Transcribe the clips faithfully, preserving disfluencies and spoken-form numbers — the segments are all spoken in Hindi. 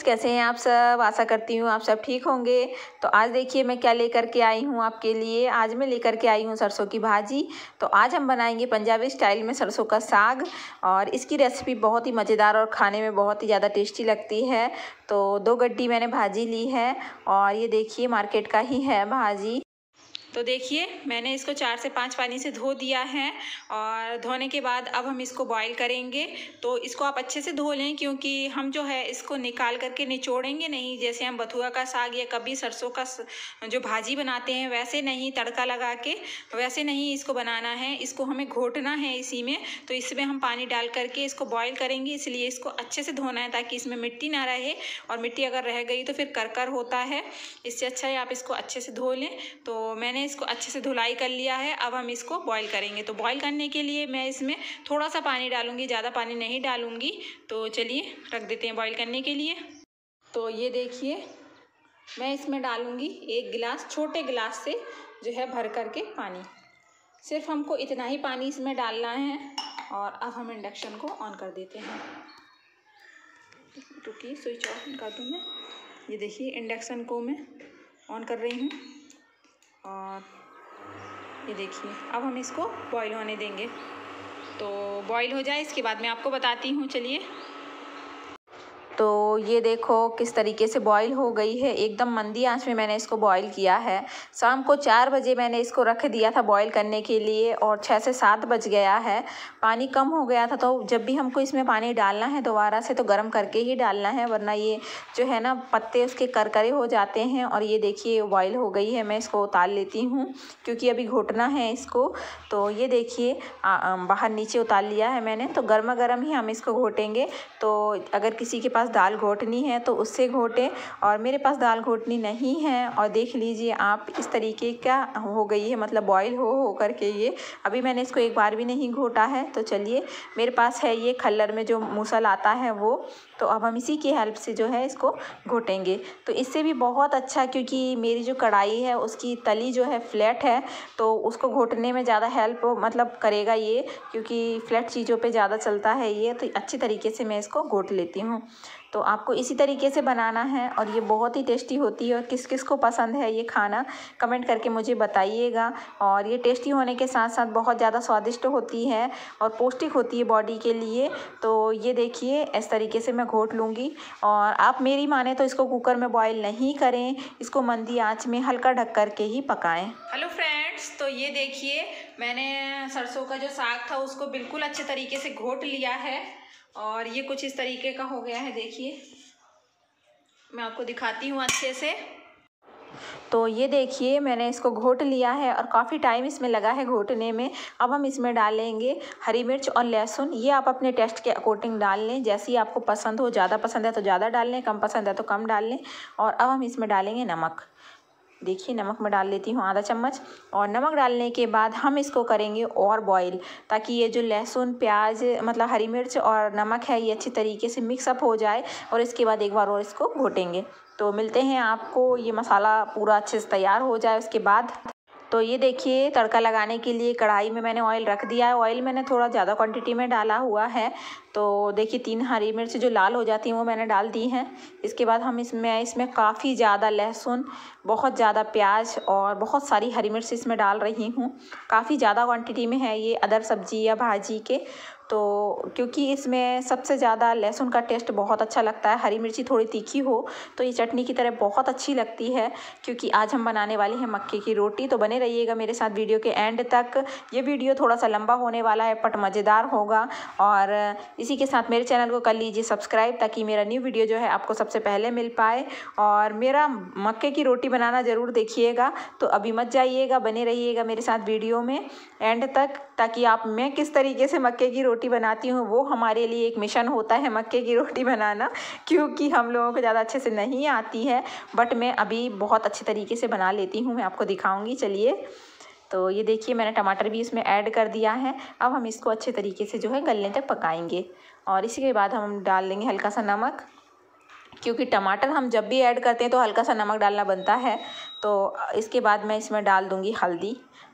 कैसे हैं आप सब। आशा करती हूँ आप सब ठीक होंगे। तो आज देखिए मैं क्या लेकर के आई हूँ आपके लिए। आज मैं लेकर के आई हूँ सरसों की भाजी। तो आज हम बनाएंगे पंजाबी स्टाइल में सरसों का साग, और इसकी रेसिपी बहुत ही मज़ेदार और खाने में बहुत ही ज़्यादा टेस्टी लगती है। तो दो गड्डी मैंने भाजी ली है, और ये देखिए मार्केट का ही है भाजी। तो देखिए मैंने इसको चार से पाँच पानी से धो दिया है, और धोने के बाद अब हम इसको बॉईल करेंगे। तो इसको आप अच्छे से धो लें, क्योंकि हम जो है इसको निकाल करके निचोड़ेंगे नहीं, जैसे हम बथुआ का साग या कभी सरसों का जो भाजी बनाते हैं वैसे नहीं, तड़का लगा के वैसे नहीं इसको बनाना है। इसको हमें घोटना है इसी में। तो इसमें हम पानी डाल करके इसको बॉईल करेंगे, इसलिए इसको अच्छे से धोना है ताकि इसमें मिट्टी ना रहे, और मिट्टी अगर रह गई तो फिर करकर होता है। इससे अच्छा है आप इसको अच्छे से धो लें। तो मैंने इसको अच्छे से धुलाई कर लिया है। अब हम इसको बॉईल करेंगे। तो बॉईल करने के लिए मैं इसमें थोड़ा सा पानी डालूंगी, ज़्यादा पानी नहीं डालूंगी। तो चलिए रख देते हैं बॉईल करने के लिए। तो ये देखिए मैं इसमें डालूंगी एक गिलास, छोटे गिलास से जो है भर करके पानी। सिर्फ हमको इतना ही पानी इसमें डालना है। और अब हम इंडक्शन को ऑन कर देते हैं। रुकिए स्विच ऑफ कर दूँ मैं। ये देखिए इंडक्शन को मैं ऑन कर रही हूँ, और ये देखिए अब हम इसको बॉईल होने देंगे। तो बॉईल हो जाए इसके बाद मैं आपको बताती हूँ। चलिए, तो ये देखो किस तरीके से बॉईल हो गई है। एकदम मंदी आंच में मैंने इसको बॉईल किया है। शाम को चार बजे मैंने इसको रख दिया था बॉईल करने के लिए, और छः से सात बज गया है। पानी कम हो गया था। तो जब भी हमको इसमें पानी डालना है दोबारा से तो गर्म करके ही डालना है, वरना ये जो है ना पत्ते उसके करकरे हो जाते हैं। और ये देखिए बॉईल हो गई है। मैं इसको उतार लेती हूँ क्योंकि अभी घोटना है इसको। तो ये देखिए बाहर नीचे उतार लिया है मैंने। तो गर्मा गर्म ही हम इसको घोटेंगे। तो अगर किसी के पास दाल घोटनी है तो उससे घोटें, और मेरे पास दाल घोटनी नहीं है। और देख लीजिए आप इस तरीके का हो गई है, मतलब बॉईल हो हो करके ये। अभी मैंने इसको एक बार भी नहीं घोटा है। तो चलिए मेरे पास है ये खल्लर में जो मूसल आता है वो। तो अब हम इसी की हेल्प से जो है इसको घोटेंगे। तो इससे भी बहुत अच्छा, क्योंकि मेरी जो कढ़ाई है उसकी तली जो है फ्लैट है, तो उसको घोटने में ज़्यादा हेल्प मतलब करेगा ये, क्योंकि फ्लैट चीज़ों पे ज़्यादा चलता है ये। तो अच्छी तरीके से मैं इसको घोट लेती हूँ। तो आपको इसी तरीके से बनाना है, और ये बहुत ही टेस्टी होती है। और किस किस को पसंद है ये खाना कमेंट करके मुझे बताइएगा। और ये टेस्टी होने के साथ साथ बहुत ज़्यादा स्वादिष्ट होती है और पौष्टिक होती है बॉडी के लिए। तो ये देखिए इस तरीके से मैं घोट लूँगी। और आप मेरी माने तो इसको कुकर में बॉईल नहीं करें, इसको मंदी आंच में हल्का ढक करके ही पकाएं। हेलो फ्रेंड्स, तो ये देखिए मैंने सरसों का जो साग था उसको बिल्कुल अच्छे तरीके से घोट लिया है, और ये कुछ इस तरीके का हो गया है। देखिए मैं आपको दिखाती हूँ अच्छे से। तो ये देखिए मैंने इसको घोट लिया है, और काफ़ी टाइम इसमें लगा है घोटने में। अब हम इसमें डालेंगे हरी मिर्च और लहसुन। ये आप अपने टेस्ट के अकॉर्डिंग डाल लें, जैसी आपको पसंद हो। ज़्यादा पसंद है तो ज़्यादा डाल लें, कम पसंद है तो कम डाल लें। और अब हम इसमें डालेंगे नमक। देखिए नमक मैं डाल लेती हूँ आधा चम्मच। और नमक डालने के बाद हम इसको करेंगे और बॉईल, ताकि ये जो लहसुन प्याज मतलब हरी मिर्च और नमक है ये अच्छी तरीके से मिक्सअप हो जाए। और इसके बाद एक बार और इसको घोटेंगे। तो मिलते हैं आपको ये मसाला पूरा अच्छे से तैयार हो जाए उसके बाद। तो ये देखिए तड़का लगाने के लिए कढ़ाई में मैंने ऑयल रख दिया है। ऑयल मैंने थोड़ा ज़्यादा क्वांटिटी में डाला हुआ है। तो देखिए तीन हरी मिर्च जो लाल हो जाती हैं वो मैंने डाल दी हैं। इसके बाद हम इसमें इसमें काफ़ी ज़्यादा लहसुन, बहुत ज़्यादा प्याज और बहुत सारी हरी मिर्च इसमें डाल रही हूँ। काफ़ी ज़्यादा क्वांटिटी में है ये अदर सब्जी या भाजी के। तो क्योंकि इसमें सबसे ज़्यादा लहसुन का टेस्ट बहुत अच्छा लगता है। हरी मिर्ची थोड़ी तीखी हो तो ये चटनी की तरह बहुत अच्छी लगती है। क्योंकि आज हम बनाने वाले हैं मक्के की रोटी। तो बने रहिएगा मेरे साथ वीडियो के एंड तक। ये वीडियो थोड़ा सा लंबा होने वाला है बट मज़ेदार होगा। और इसी के साथ मेरे चैनल को कर लीजिए सब्सक्राइब, ताकि मेरा न्यू वीडियो जो है आपको सबसे पहले मिल पाए। और मेरा मक्के की रोटी बनाना ज़रूर देखिएगा। तो अभी मत जाइएगा, बने रहिएगा मेरे साथ वीडियो में एंड तक, ताकि आप मैं किस तरीके से मक्के की रोटी बनाती हूँ वो हमारे लिए एक मिशन होता है मक्के की रोटी बनाना। क्योंकि हम लोगों को ज़्यादा अच्छे से नहीं आती है, बट मैं अभी बहुत अच्छे तरीके से बना लेती हूँ। मैं आपको दिखाऊंगी। चलिए, तो ये देखिए मैंने टमाटर भी इसमें ऐड कर दिया है। अब हम इसको अच्छे तरीके से जो है गलने तक पकाएंगे। और इसी के बाद हम डाल देंगे हल्का सा नमक, क्योंकि टमाटर हम जब भी ऐड करते हैं तो हल्का सा नमक डालना बनता है। तो इसके बाद मैं इसमें डाल दूँगी हल्दी।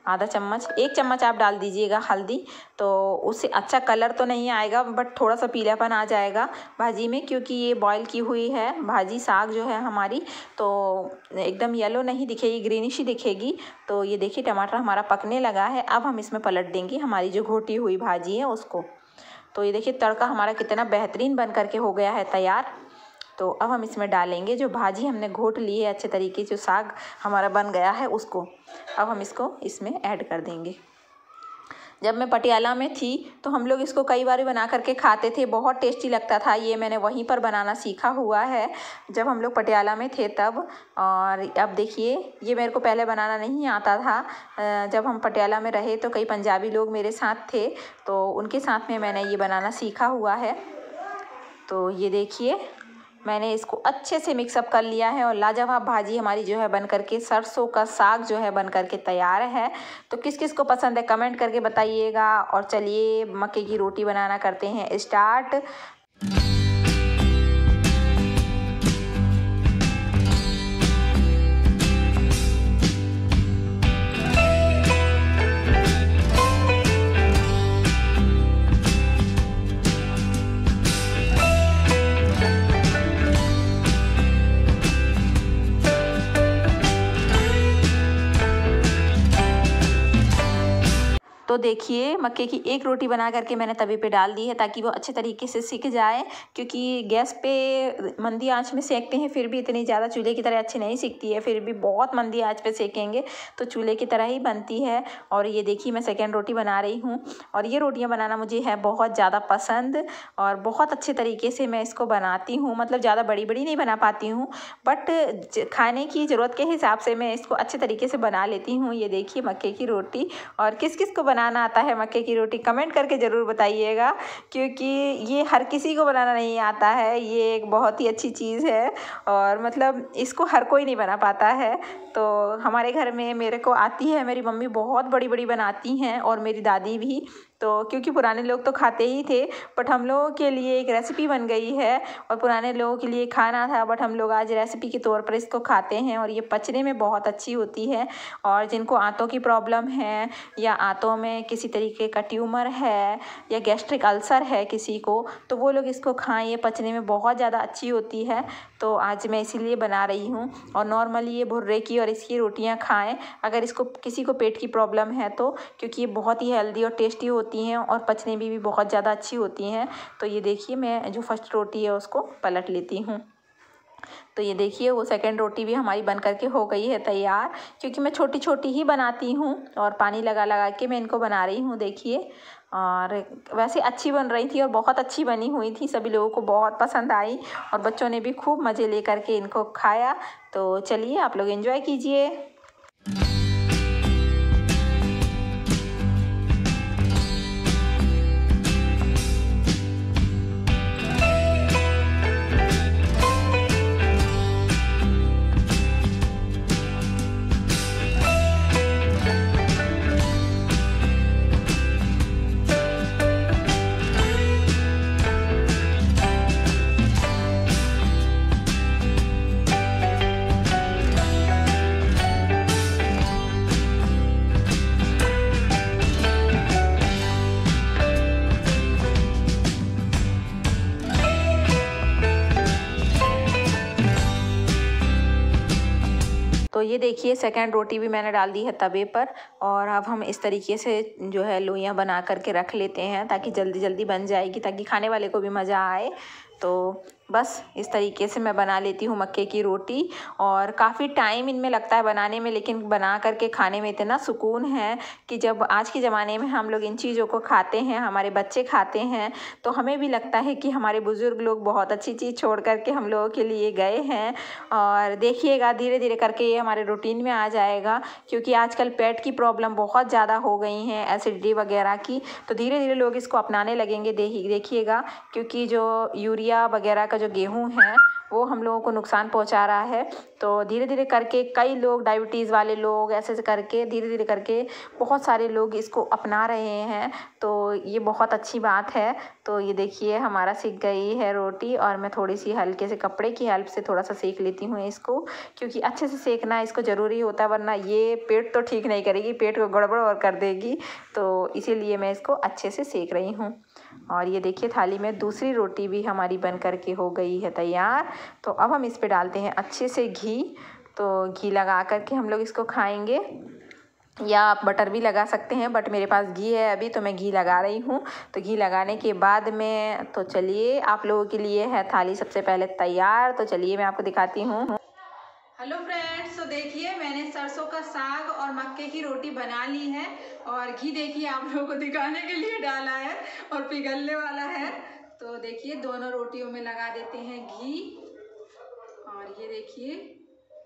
आधा चम्मच, एक चम्मच आप डाल दीजिएगा हल्दी, तो उससे अच्छा कलर तो नहीं आएगा बट थोड़ा सा पीलापन आ जाएगा भाजी में, क्योंकि ये बॉईल की हुई है भाजी साग जो है हमारी, तो एकदम येलो नहीं दिखेगी, ग्रीनिश ही दिखेगी। तो ये देखिए टमाटर हमारा पकने लगा है। अब हम इसमें पलट देंगे हमारी जो घोटी हुई भाजी है उसको। तो ये देखिए तड़का हमारा कितना बेहतरीन बन करके हो गया है तैयार। तो अब हम इसमें डालेंगे जो भाजी हमने घोट ली है अच्छे तरीके से, जो साग हमारा बन गया है उसको अब हम इसको इसमें ऐड कर देंगे। जब मैं पटियाला में थी तो हम लोग इसको कई बार बना करके खाते थे, बहुत टेस्टी लगता था। ये मैंने वहीं पर बनाना सीखा हुआ है जब हम लोग पटियाला में थे तब। और अब देखिए ये मेरे को पहले बनाना नहीं आता था। जब हम पटियाला में रहे तो कई पंजाबी लोग मेरे साथ थे, तो उनके साथ में मैंने ये बनाना सीखा हुआ है। तो ये देखिए मैंने इसको अच्छे से मिक्सअप कर लिया है और लाजवाब भाजी हमारी जो है बन करके, सरसों का साग जो है बन करके तैयार है। तो किस किस को पसंद है कमेंट करके बताइएगा। और चलिए मक्के की रोटी बनाना करते हैं स्टार्ट। तो देखिए मक्के की एक रोटी बना करके मैंने तवे पे डाल दी है ताकि वो अच्छे तरीके से सिक जाए, क्योंकि गैस पे मंदी आंच में सेकते हैं फिर भी इतनी ज़्यादा चूल्हे की तरह अच्छी नहीं सिकती है, फिर भी बहुत मंदी आंच पे सेकेंगे तो चूल्हे की तरह ही बनती है। और ये देखिए मैं सेकेंड रोटी बना रही हूँ और ये रोटियाँ बनाना मुझे है बहुत ज़्यादा पसंद और बहुत अच्छे तरीके से मैं इसको बनाती हूँ। मतलब ज़्यादा बड़ी बड़ी नहीं बना पाती हूँ बट खाने की ज़रूरत के हिसाब से मैं इसको अच्छे तरीके से बना लेती हूँ। ये देखिए मक्के की रोटी। और किस किस को बनाना आता है मक्के की रोटी कमेंट करके ज़रूर बताइएगा, क्योंकि ये हर किसी को बनाना नहीं आता है। ये एक बहुत ही अच्छी चीज़ है और मतलब इसको हर कोई नहीं बना पाता है। तो हमारे घर में मेरे को आती है, मेरी मम्मी बहुत बड़ी बड़ी बनाती हैं और मेरी दादी भी। तो क्योंकि पुराने लोग तो खाते ही थे बट हम लोगों के लिए एक रेसिपी बन गई है और पुराने लोगों के लिए खाना था बट हम लोग आज रेसिपी के तौर पर इसको खाते हैं। और ये पचने में बहुत अच्छी होती है और जिनको आंतों की प्रॉब्लम है या आंतों में किसी तरीके का ट्यूमर है या गैस्ट्रिक अल्सर है किसी को, तो वो लोग इसको खाएं। ये पचने में बहुत ज़्यादा अच्छी होती है, तो आज मैं इसीलिए बना रही हूँ। और नॉर्मली ये भुर्रे की और इसकी रोटियाँ खाएँ अगर इसको किसी को पेट की प्रॉब्लम है तो, क्योंकि ये बहुत ही हेल्दी और टेस्टी होती हैं और पचने में भी बहुत ज़्यादा अच्छी होती हैं। तो ये देखिए मैं जो फर्स्ट रोटी है उसको पलट लेती हूँ। तो ये देखिए वो सेकंड रोटी भी हमारी बन करके हो गई है तैयार, क्योंकि मैं छोटी छोटी ही बनाती हूँ और पानी लगा लगा के मैं इनको बना रही हूँ। देखिए और वैसे अच्छी बन रही थी और बहुत अच्छी बनी हुई थी, सभी लोगों को बहुत पसंद आई और बच्चों ने भी खूब मज़े ले करके इनको खाया। तो चलिए आप लोग एंजॉय कीजिए। तो ये देखिए सेकंड रोटी भी मैंने डाल दी है तवे पर और अब हम इस तरीके से जो है लोइयाँ बना करके रख लेते हैं ताकि जल्दी जल्दी बन जाएगी, ताकि खाने वाले को भी मज़ा आए। तो बस इस तरीके से मैं बना लेती हूँ मक्के की रोटी और काफ़ी टाइम इनमें लगता है बनाने में, लेकिन बना करके खाने में इतना सुकून है कि जब आज के ज़माने में हम लोग इन चीज़ों को खाते हैं, हमारे बच्चे खाते हैं, तो हमें भी लगता है कि हमारे बुज़ुर्ग लोग बहुत अच्छी चीज़ छोड़ करके हम लोगों के लिए गए हैं। और देखिएगा धीरे धीरे करके ये हमारे रूटीन में आ जाएगा, क्योंकि आजकल पेट की प्रॉब्लम बहुत ज़्यादा हो गई हैं, एसिडिटी वगैरह की। तो धीरे धीरे लोग इसको अपनाने लगेंगे देखिएगा, क्योंकि जो यूरिया वगैरह का जो गेहूँ है वो हम लोगों को नुकसान पहुंचा रहा है। तो धीरे धीरे करके कई लोग, डायबिटीज़ वाले लोग, ऐसे ऐसे करके धीरे धीरे करके बहुत सारे लोग इसको अपना रहे हैं। तो ये बहुत अच्छी बात है। तो ये देखिए हमारा सिक गई है रोटी, और मैं थोड़ी सी हल्के से कपड़े की हेल्प से थोड़ा सा सेक लेती हूँ इसको, क्योंकि अच्छे से सेकना इसको ज़रूरी होता है, वरना ये पेट तो ठीक नहीं करेगी, पेट को गड़बड़ और कर देगी। तो इसीलिए मैं इसको अच्छे से सेक रही हूँ। और ये देखिए थाली में दूसरी रोटी भी हमारी बन कर के हो गई है तैयार। तो अब हम इस पे डालते हैं अच्छे से घी। तो घी लगा कर के हम लोग इसको खाएंगे, या आप बटर भी लगा सकते हैं, बट मेरे पास घी है अभी, तो मैं घी लगा रही हूँ। तो घी लगाने के बाद में, तो चलिए आप लोगों के लिए है थाली सबसे पहले तैयार। तो चलिए मैं आपको दिखाती हूँ। हेलो फ्रेंड्स, तो देखिए मैंने सरसों का साग और मक्के की रोटी बना ली है, और घी देखिए आप लोगों को दिखाने के लिए डाला है और पिघलने वाला है। तो देखिए दोनों रोटियों में लगा देते हैं घी, और ये देखिए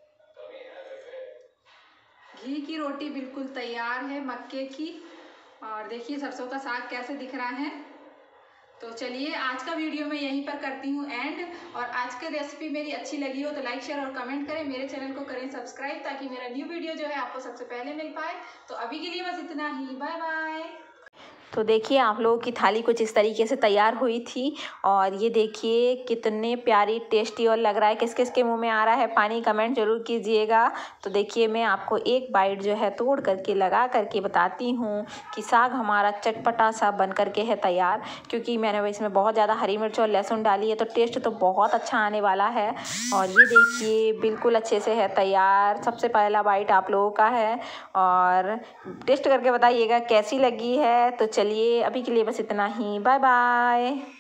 घी की रोटी बिल्कुल तैयार है मक्के की। और देखिए सरसों का साग कैसे दिख रहा है। तो चलिए आज का वीडियो मैं यहीं पर करती हूँ एंड। और आज की रेसिपी मेरी अच्छी लगी हो तो लाइक शेयर और कमेंट करें, मेरे चैनल को करें सब्सक्राइब, ताकि मेरा न्यू वीडियो जो है आपको सबसे पहले मिल पाए। तो अभी के लिए बस इतना ही, बाय बाय। तो देखिए आप लोगों की थाली कुछ इस तरीके से तैयार हुई थी, और ये देखिए कितने प्यारी टेस्टी और लग रहा है। किस किस के मुंह में आ रहा है पानी, कमेंट जरूर कीजिएगा। तो देखिए मैं आपको एक बाइट जो है तोड़ करके लगा करके बताती हूँ कि साग हमारा चटपटा सा बन करके है तैयार, क्योंकि मैंने इसमें बहुत ज़्यादा हरी मिर्च और लहसुन डाली है, तो टेस्ट तो बहुत अच्छा आने वाला है। और ये देखिए बिल्कुल अच्छे से है तैयार। सबसे पहला बाइट आप लोगों का है, और टेस्ट करके बताइएगा कैसी लगी है। तो चलिए अभी के लिए बस इतना ही, बाय बाय।